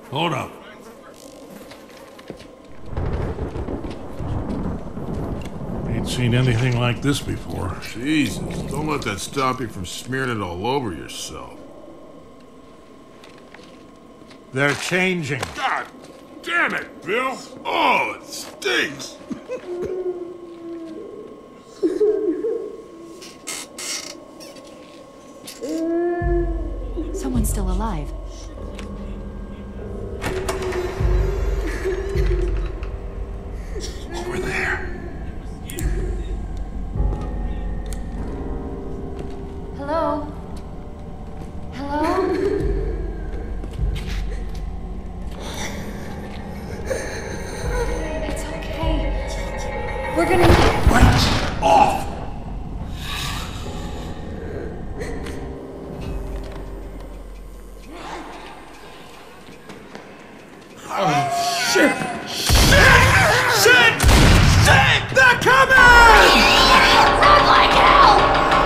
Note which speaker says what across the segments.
Speaker 1: Hold up. Ain't seen anything like this before.
Speaker 2: Jesus, don't let that stop you from smearing it all over yourself.
Speaker 1: They're changing.
Speaker 2: God damn it, Bill! Oh, it stinks!
Speaker 3: Someone's still alive.
Speaker 2: Over there.
Speaker 3: Hello? Hello? It's okay. We're gonna...
Speaker 2: Lights off! Oh, shit! Shit! Shit! Shit! They're coming!
Speaker 3: Run like hell!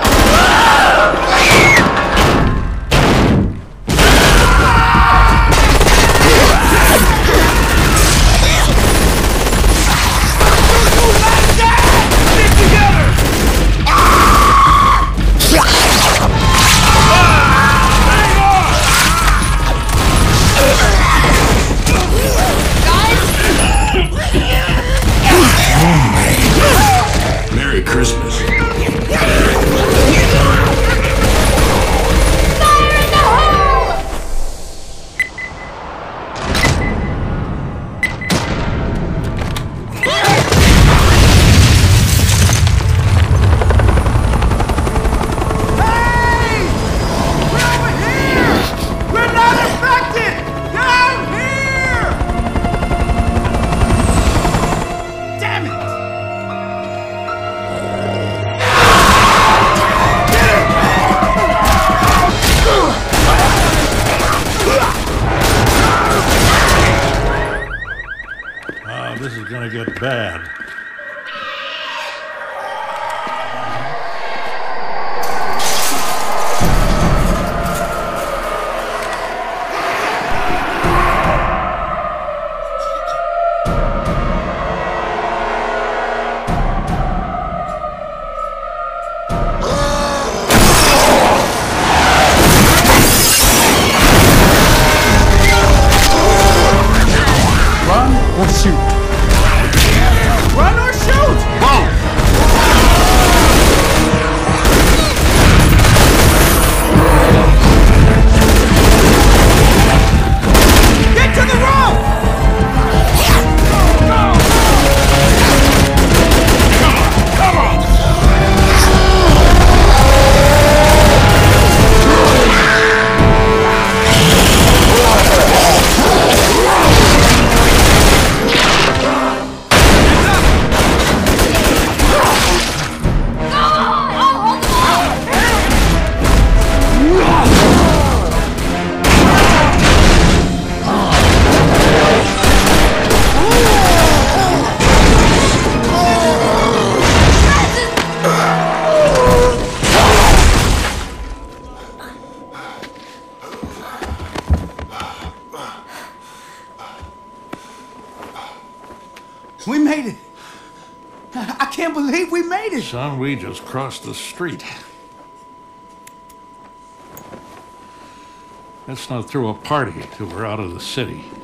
Speaker 2: Merry Christmas.
Speaker 1: This is gonna get bad.
Speaker 4: Run or shoot?
Speaker 5: Run or shoot!
Speaker 2: Whoa!
Speaker 5: Get to the rope!
Speaker 2: Come on!
Speaker 5: We made it! I can't believe we made it!
Speaker 1: Son, we just crossed the street. Let's not throw a party till we're out of the city.